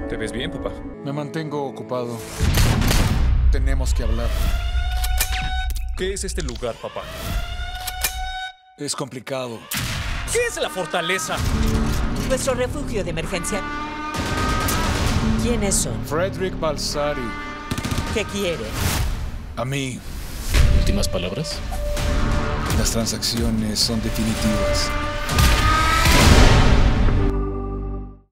Te ves bien, papá. Me mantengo ocupado. Tenemos que hablar. ¿Qué es este lugar, papá? Es complicado. ¿Qué es la fortaleza? Nuestro refugio de emergencia. ¿Quiénes son? Frederick Balsari. ¿Qué quieren? A mí, ¿Últimas palabras? las transacciones son definitivas.